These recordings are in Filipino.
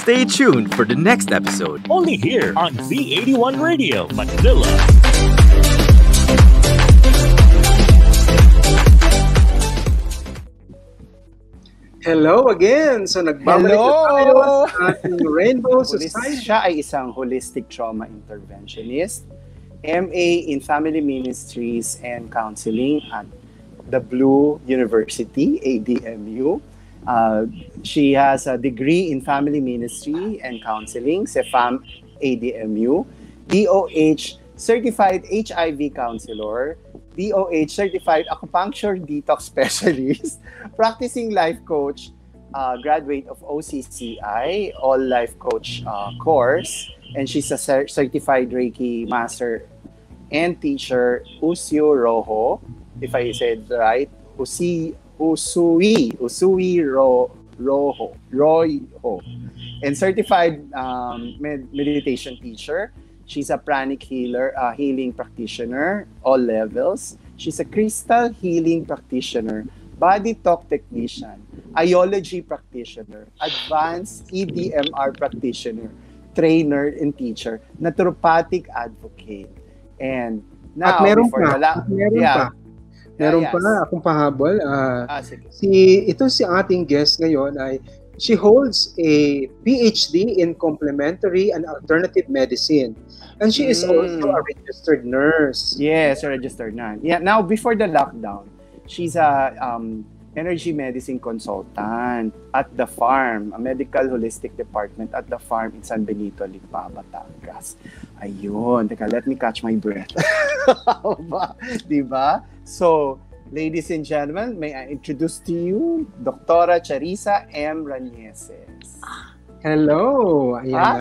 Stay tuned for the next episode. Only here on V81 Radio, Manila. Hello again! So nagbabalik na tayo sa ating Rainbow Society. Siya ay isang holistic trauma interventionist, MA in Family Ministries and Counseling at the Blue University, ADMU. She has a degree in Family Ministry and Counseling, CEFAM ADMU, DOH Certified HIV Counselor, DOH Certified Acupuncture Detox Specialist, Practicing Life Coach, graduate of OCCI, All Life Coach course, and she's a Certified Reiki Master and Teacher, Usio Rojo, if I said right, Usui Rojo, and Certified Meditation Teacher. She's a pranic healer, healing practitioner, all levels. She's a crystal healing practitioner, body talk technician, iology practitioner, advanced EDMR practitioner, trainer and teacher, naturopathic advocate. And now, meron before pa. Meron pa akong pahabol. Ito si ating guest ngayon ay she holds a PhD in complementary and alternative medicine. And she is also a registered nurse. Yes, a registered nurse. Yeah, now before the lockdown, she's a energy medicine consultant at the farm, a medical holistic department at the farm in San Benito, Lipa, Batangas. Ayun, teka, let me catch my breath. Diba? So, ladies and gentlemen, may I introduce to you Dr. Charissa M. Raneses. Hello. Hello.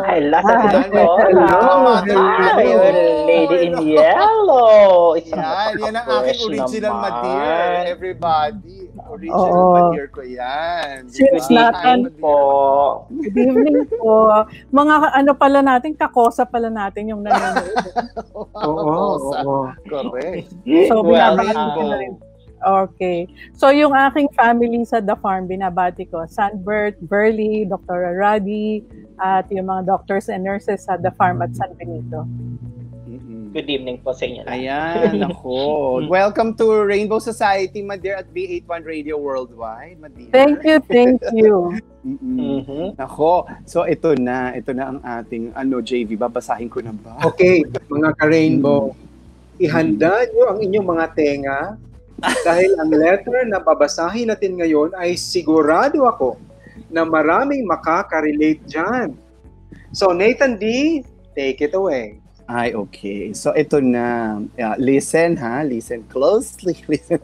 Lady in yellow. Yan ang aking original Madeir, everybody. Original Madeir ko yan. Since natin po. Good evening po. Mga ano pala natin, kakosa pala natin yung nanonood. Oo. Correct. So, binabati ko na rin. Okay. So, yung aking family sa The Farm, binabati ko. Sanbert, Burley, Dr. Radi, at yung mga doctors and nurses sa The Farm at San Benito. Good evening po sa inyo. Ayan, ako. Welcome to Rainbow Society, Madeir, at V81 Radio Worldwide, Madeir. Thank you. Ako. So, ito na ang ating, JV, babasahin ko na ba? Okay, mga ka-Rainbow, ihanda nyo ang inyong mga tenga dahil ang letter na babasahin natin ngayon ay sigurado ako na maraming makaka-relate dyan. So, Nathan D., take it away. Ay, okay. So, ito na. Listen closely.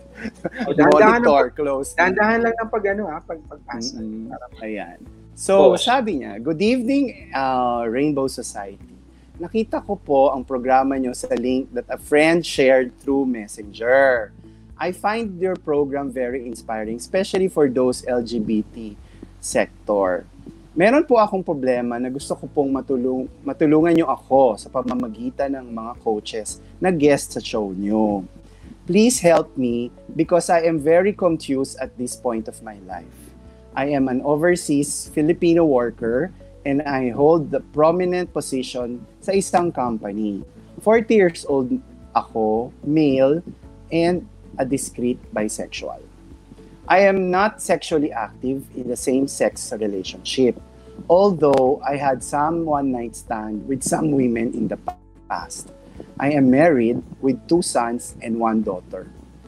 Monitor closely. Dandahan lang ng pagpasa. Ayan. So, sabi niya, good evening, Rainbow Society. Nakita ko po ang programa nyo sa link that a friend shared through Messenger. I find your program very inspiring, especially for those LGBT sector. Meron po akong problema na gusto ko pong matulungan nyo ako sa pamamagitan ng mga coaches na guest sa show nyo. Please help me because I am very confused at this point of my life. I am an overseas Filipino worker and I hold the prominent position sa isang company. 40 years old ako, male, and a discreet bisexual. I am not sexually active in the same-sex relationship, although I had some one-night stand with some women in the past. I am married with 2 sons and 1 daughter.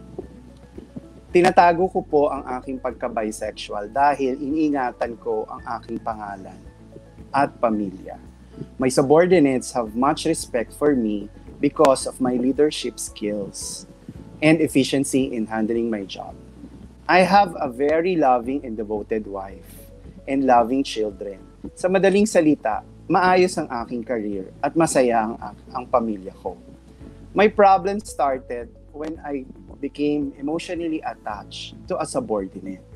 Tinatago ko po ang aking pagka-bisexual dahil iniingatan ko ang aking pangalan at pamilya. My subordinates have much respect for me because of my leadership skills and efficiency in handling my job. I have a very loving and devoted wife and loving children. Sa madaling salita, maayos ang aking career at masaya ang pamilya ko. My problem started when I became emotionally attached to a subordinate.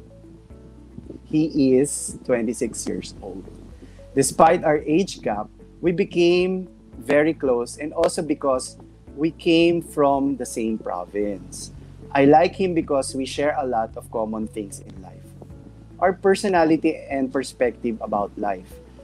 He is 26 years old. Despite our age gap, we became very close and also because we came from the same province. I like him because we share a lot of common things in life. Our personality and perspective about life.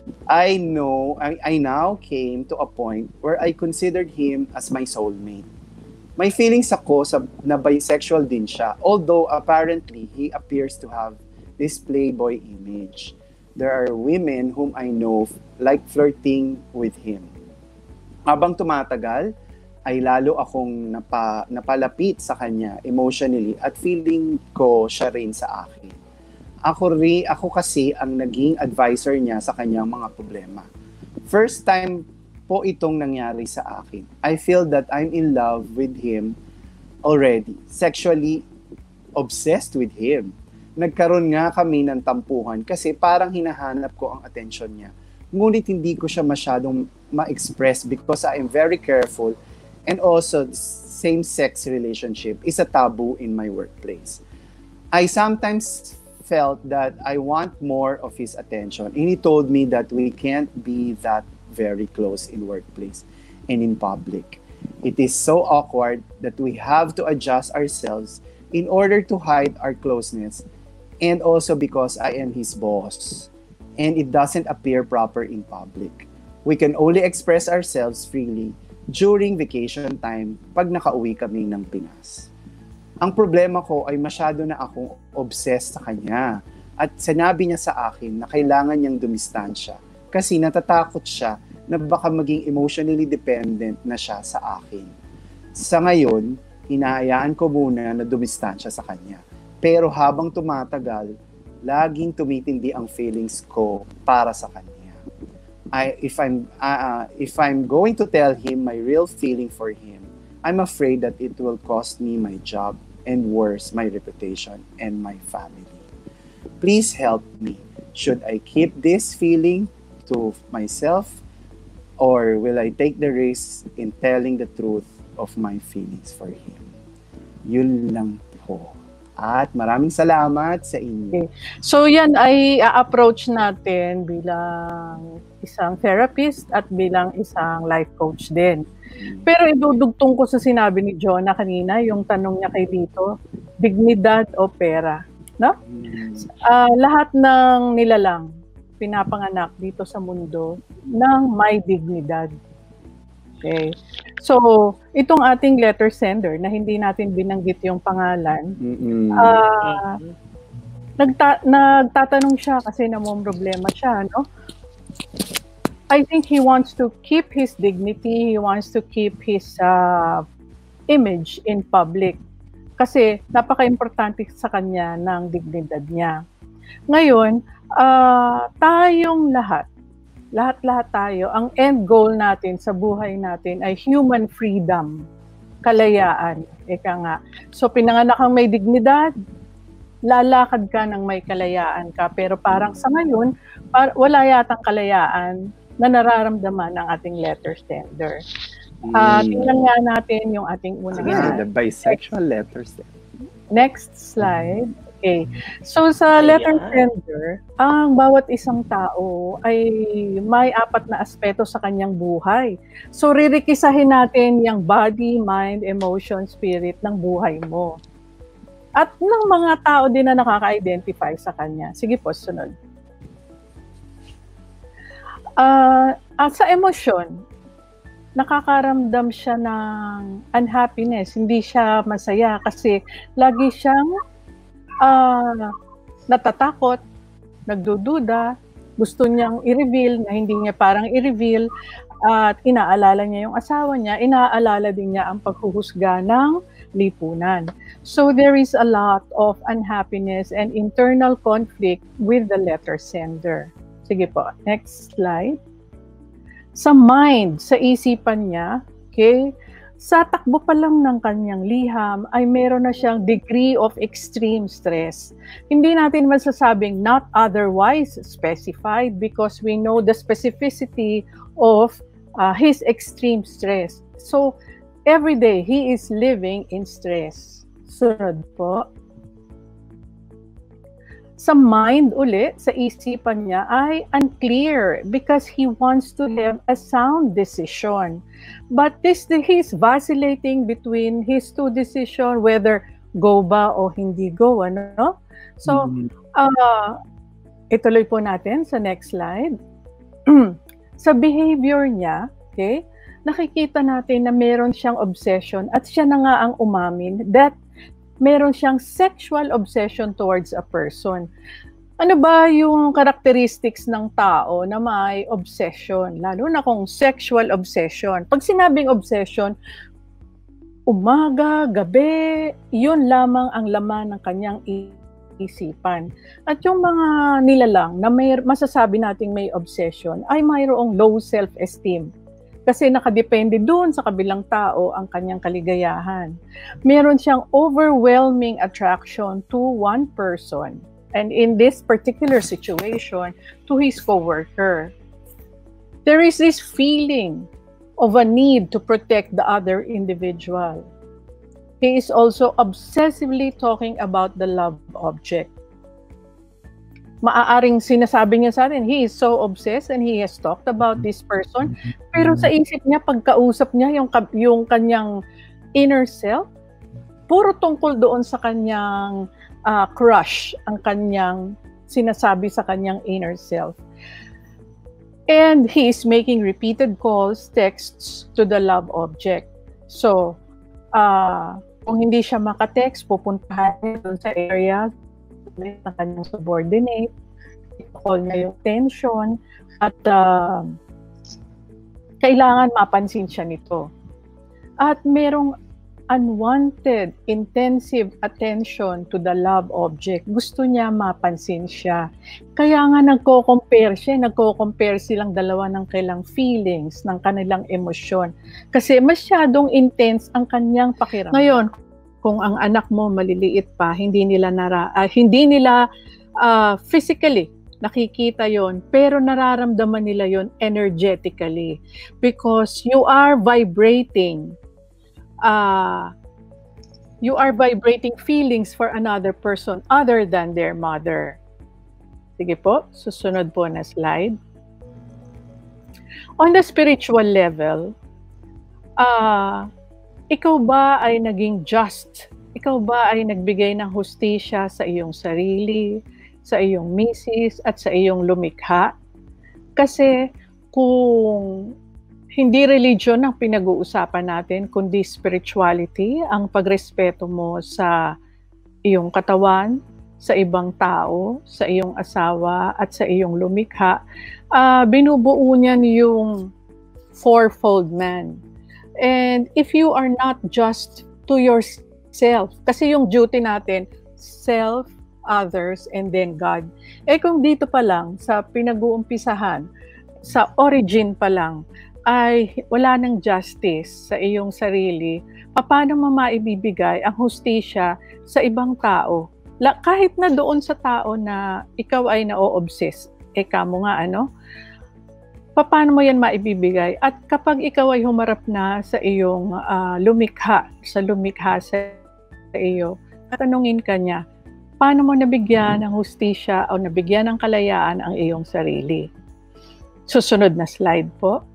I now came to a point where I considered him as my soulmate. May feelings ako na bisexual din siya, although apparently he appears to have this playboy image. There are women whom I know like flirting with him. Habang tumatagal, ay lalo akong napalapit sa kanya emotionally at feeling ko siya rin sa akin. Ako kasi ang naging advisor niya sa kanyang mga problema. First time po itong nangyari sa akin. I feel that I'm in love with him already. Sexually obsessed with him. Nagkaroon nga kami ng tampuhan kasi parang hinahanap ko ang attention niya. Ngunit hindi ko siya masyadong ma-express because I am very careful, and also same-sex relationship is a taboo in my workplace. I sometimes felt that I want more of his attention, and he told me that we can't be that very close in workplace and in public. It is so awkward that we have to adjust ourselves in order to hide our closeness, and also because I am his boss and it doesn't appear proper in public. We can only express ourselves freely during vacation time pag nakauwi kami ng Pinas. Ang problema ko ay masyado na akong obsessed sa kanya at sinabi niya sa akin na kailangan niyang dumistansya kasi natatakot siya na baka maging emotionally dependent na siya sa akin. Sa ngayon, hinahayaan ko muna na dumistansya sa kanya. Pero habang tumatagal, laging tumitindi ang feelings ko para sa kanya. If I'm going to tell him my real feeling for him, I'm afraid that it will cost me my job and worse, my reputation and my family. Please help me. Should I keep this feeling to myself or will I take the risk in telling the truth of my feelings for him? Yun lang po. At maraming salamat sa inyo. Okay. So yan ay a-approach natin bilang isang therapist at bilang isang life coach din. Pero idudugtong ko sa sinabi ni Jonah kanina, yung tanong niya kay Lito, dignidad o pera? No? Lahat ng nilalang pinapanganak dito sa mundo ng may dignidad. Okay. So, itong ating letter sender na hindi natin binanggit yung pangalan, nagtatanong siya kasi namomroblema siya, no? I think he wants to keep his dignity, he wants to keep his image in public kasi napaka-importante sa kanya ng dignidad niya. Ngayon, tayong lahat tayo, ang end goal natin sa buhay natin ay human freedom, kalayaan. Eka nga. So, pinanganak kang may dignidad, lalakad ka ng may kalayaan ka. Pero parang sa ngayon, wala yatang kalayaan na nararamdaman ng ating letter sender. Tingnan nga natin yung ating unang the bisexual letter sender. Next slide. Okay. So sa letter sender, ang bawat isang tao ay may 4 na aspeto sa kanyang buhay. So ririkisahin natin yung body, mind, emotion, spirit ng buhay mo. At ng mga tao din na nakaka-identify sa kanya. Sige po, sunod. Sa emosyon, nakakaramdam siya ng unhappiness. Hindi siya masaya kasi lagi siyang natatakot, nagdududa, gusto niyang i-reveal na hindi niya parang i-reveal at inaalala niya yung asawa niya, inaalala din niya ang paghuhusga ng lipunan. So there is a lot of unhappiness and internal conflict with the letter sender. Sige po, next slide. Sa mind, sa isipan niya, okay, sa takbo pa lang ng kanyang liham ay meron na siyang degree of extreme stress. Hindi natin masasabing not otherwise specified because we know the specificity of his extreme stress. So, every day, he is living in stress. Sunod po. Sa mind uli, sa isipan niya ay unclear because he wants to have a sound decision. But he's vacillating between his 2 decisions, whether go ba o hindi go, ano? So, ituloy po natin sa next slide. sa behavior niya, okay, nakikita natin na meron siyang obsession at siya na nga ang umamin that meron siyang sexual obsession towards a person. Ano ba yung characteristics ng tao na may obsession? Lalo na kung sexual obsession. Pag sinabing obsession, umaga, gabi, yun lamang ang laman ng kanyang isipan. At yung mga nilalang na may masasabi nating may obsession ay mayroong low self-esteem. Kasi nakadepende doon sa kabilang tao ang kanyang kaligayahan. Meron siyang overwhelming attraction to one person. And in this particular situation, to his coworker. There is this feeling of a need to protect the other individual. He is also obsessively talking about the love object. Maaaring sinasabi niya sa atin, he is so obsessed and he has talked about this person. Pero sa isip niya, pagkausap niya, yung kanyang inner self, puro tungkol doon sa kanyang crush, ang kanyang sinasabi sa kanyang inner self. And he is making repeated calls, texts to the love object. So, kung hindi siya makatext, pupuntahan niya doon sa area ng kanyang subordinate, i-call niya yung tension, at kailangan mapansin siya nito. At merong unwanted, intensive attention to the love object. Gusto niya mapansin siya. Kaya nga nagko-compare silang dalawa ng kailang feelings, ng kanilang emosyon. Kasi masyadong intense ang kanyang pakiramdam. Ngayon, kung ang anak mo maliliit pa, hindi nila physically nakikita yon, pero nararamdaman nila yon energetically because you are vibrating feelings for another person other than their mother. Sige po, susunod po na slide. On the spiritual level, ikaw ba ay naging just? Ikaw ba ay nagbigay ng hustisya sa iyong sarili, sa iyong misis, at sa iyong lumikha? Kasi kung hindi religion ang pinag-uusapan natin, kundi spirituality, ang pagrespeto mo sa iyong katawan, sa ibang tao, sa iyong asawa, at sa iyong lumikha, binubuo niyan yung fourfold man. And if you are not just to yourself, kasi yung duty natin, self, others, and then God. Kung dito pa lang, sa pinag-uumpisahan, sa origin pa lang, ay wala ng justice sa iyong sarili, paano mo maibibigay ang hustisya sa ibang tao? Kahit na doon sa tao na ikaw ay na-obsess, kamo nga paano mo yan maibibigay? At kapag ikaw ay humarap na sa iyong lumikha sa iyo, tatanungin ka niya, paano mo nabigyan ng hustisya o nabigyan ng kalayaan ang iyong sarili? Susunod na slide po.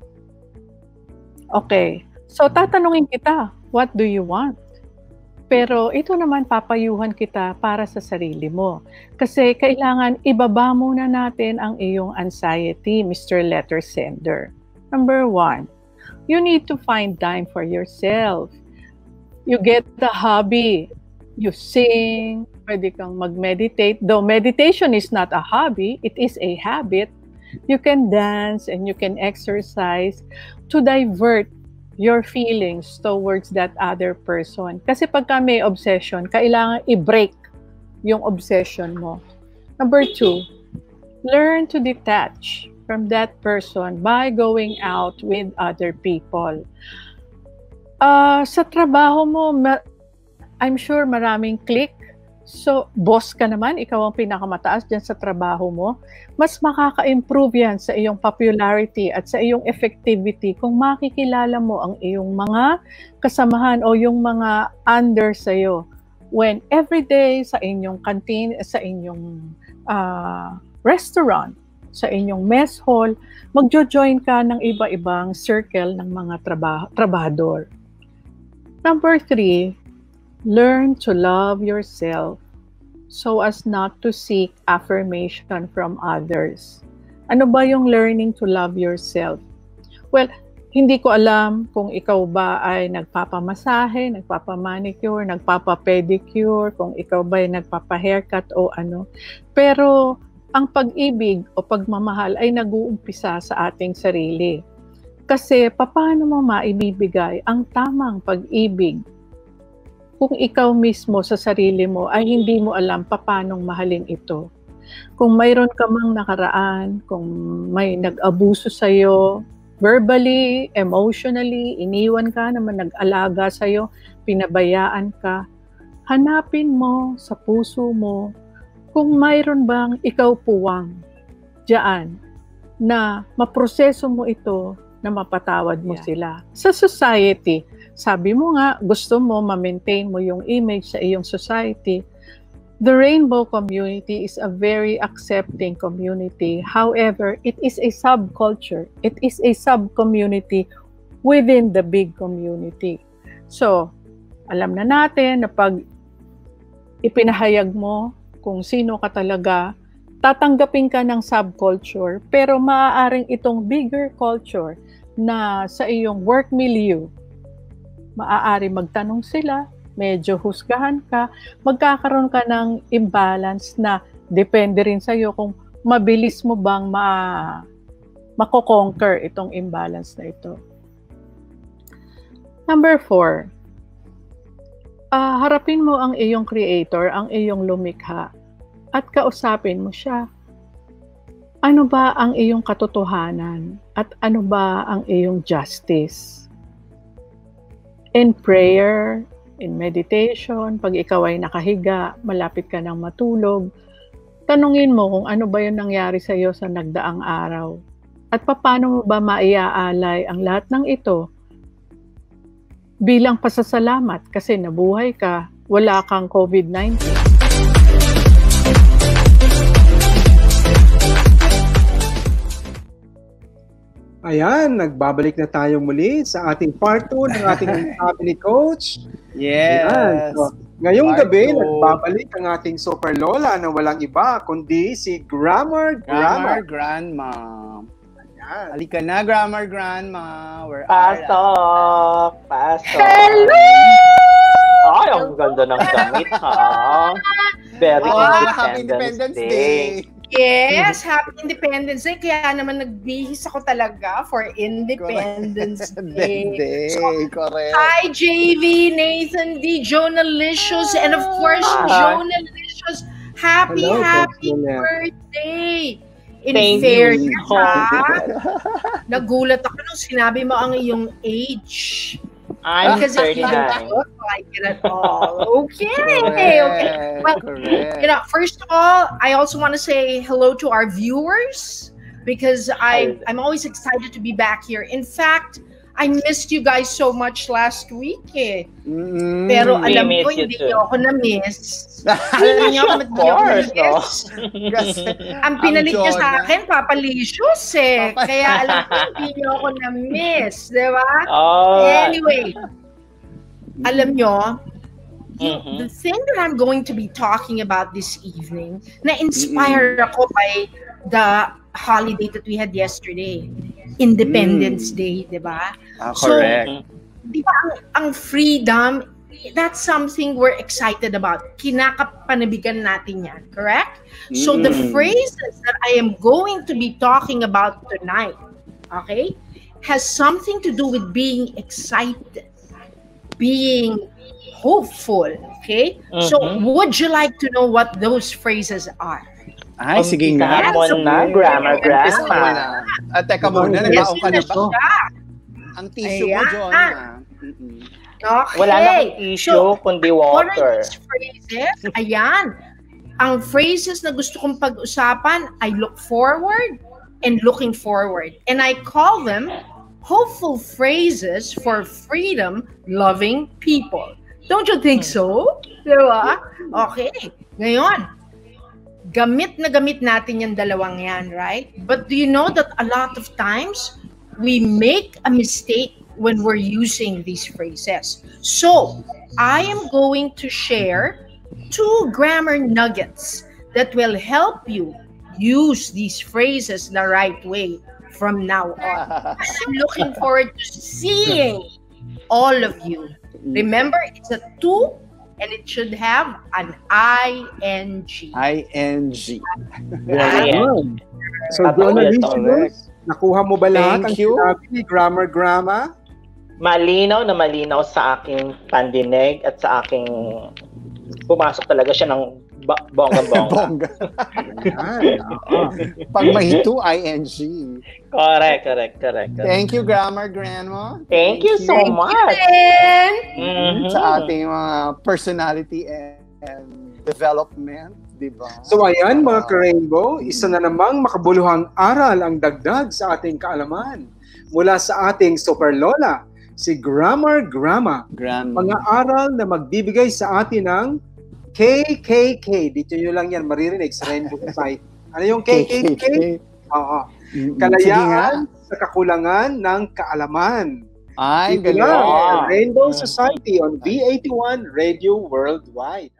Okay, so tatanungin kita, what do you want? Pero ito naman papayuhan kita para sa sarili mo. Kasi kailangan ibaba muna natin ang iyong anxiety, Mr. Letter Sender. Number 1, you need to find time for yourself. You get the hobby. You sing, pwede kang mag-meditate. Though meditation is not a hobby, it is a habit. You can dance and you can exercise to divert your feelings towards that other person. Kasi pagka may obsession, kailangan i-break yung obsession mo. Number 2, learn to detach from that person by going out with other people. Sa trabaho mo, I'm sure maraming clique. So, boss ka naman, ikaw ang pinakamataas dyan sa trabaho mo, mas makaka-improve yan sa iyong popularity at sa iyong effectivity kung makikilala mo ang iyong mga kasamahan o yung mga under sa'yo. When everyday sa inyong canteen, sa inyong restaurant, sa inyong mess hall, magjo-join ka ng iba-ibang circle ng mga trabahador. Number 3, learn to love yourself so as not to seek affirmation from others. Ano ba yung learning to love yourself? Well, hindi ko alam kung ikaw ba ay nagpapamasahe, nagpapamanicure, nagpapapedicure, kung ikaw ba ay nagpapahaircut o ano. Pero ang pag-ibig o pagmamahal ay nag-uumpisa sa ating sarili. Kasi paano mo maibibigay ang tamang pag-ibig kung ikaw mismo sa sarili mo ay hindi mo alam paano mahalin ito? Kung mayroon ka mang nakaraan, kung may nag-abuso sa'yo, verbally, emotionally, iniwan ka naman, nag-alaga sa'yo, pinabayaan ka, hanapin mo sa puso mo kung mayroon bang ikaw puwang diyan na maproseso mo ito na mapatawad mo sila. Sa society, sabi mo nga, gusto mo ma-maintain mo yung image sa iyong society. The rainbow community is a very accepting community. However, it is a subculture. It is a sub-community within the big community. So, alam na natin na pag ipinahayag mo kung sino ka talaga, tatanggapin ka ng subculture, pero maaaring itong bigger culture na sa iyong work milieu, maaari magtanong sila, medyo husgahan ka, magkakaroon ka ng imbalance na depende rin sa'yo kung mabilis mo bang mako-conquer itong imbalance na ito. Number 4, harapin mo ang iyong creator, ang iyong lumikha, at kausapin mo siya. Ano ba ang iyong katotohanan? At ano ba ang iyong justice? In prayer, in meditation, pag ikaw ay nakahiga, malapit ka nang matulog, tanungin mo kung ano ba yung nangyari sa iyo sa nagdaang araw. At paano mo ba maiaalay ang lahat ng ito bilang pasasalamat kasi nabuhay ka, wala kang COVID-19. Ayan, nagbabalik na tayo muli sa ating part 2 ng ating family coach. Yes. Ayan. So, ngayong Part gabi, 2. nagbabalik ang ating super lola na walang iba, kundi si Grammar Grandma. Ayan. Halika na, Grammar Grandma. Where Pasok! Hello! Ay, ang ganda ng gamit, ha? Very Happy Independence Day. Yes, Happy Independence Day. Kaya naman nagbihis ako talaga for Independence Day. Correct. Hi, JV, Nathan D, Jonalicious, and of course, Jonalicious. Happy birthday! In fairness, nagulat ako nung sinabi mo ang iyong age. I'm Because it 39. didn't look like it at all. Okay. Well, you know, first of all, I also want to say hello to our viewers because I'm always excited to be back here. In fact, I missed you guys so much last week eh. Pero alam ko, hindi niyo ako na-miss. Hindi niyo ako na-miss. Ang pinalit niyo sa akin, Papa Licious eh. Kaya alam ko, hindi niyo ako na-miss. Diba? Anyway, alam niyo, the thing that I'm going to be talking about this evening, na-inspire ako by the holiday that we had yesterday. Independence Day, di ba? Correct. So, di ba ang freedom, that's something we're excited about. Kinakapanabigan natin yan, correct? So the phrases that I am going to be talking about tonight, okay, has something to do with being excited, being hopeful, okay? So would you like to know what those phrases are? Ay, sige nga. Grammar Grandma. Teka muna, nagbaon ka na ba? Ang tissue mo, Jonah. Okay. Wala na akong tissue, kundi water. What are these phrases? Ayan. Ang phrases na gusto kong pag-usapan, I look forward and looking forward. And I call them hopeful phrases for freedom-loving people. Don't you think so? Diba? Okay. Ngayon, gamit na gamit natin yung dalawang yan, right? But do you know that a lot of times we make a mistake when we're using these phrases? So, I am going to share 2 grammar nuggets that will help you use these phrases the right way from now on. I'm looking forward to seeing all of you. Remember, it's a to, and it should have an ing. ing. Yan. So, listeners, nakuha mo ba lahat ang sinabi ni Grammar? Malinaw na malinaw sa aking pandinig at sa aking pumasok talaga siya ng bonggang-bongga. Pag may to, ing. Correct. Thank you, Grammar Grandma. Thank you so much. Sa ating mga personality and development, diba? So ayan mga ka-Rainbow, isa na namang makabuluhang aral ang dagdag sa ating kaalaman mula sa ating super lola, si Grammar Grandma. Mga aral na magbibigay sa atin ng KKK. Dito nyo lang yan maririnig sa Rainbow Society. Ano yung KKK? Oo. Kalayaan sa kakulangan ng kaalaman. Ay, galing. Rainbow Society on V81 Radio Worldwide.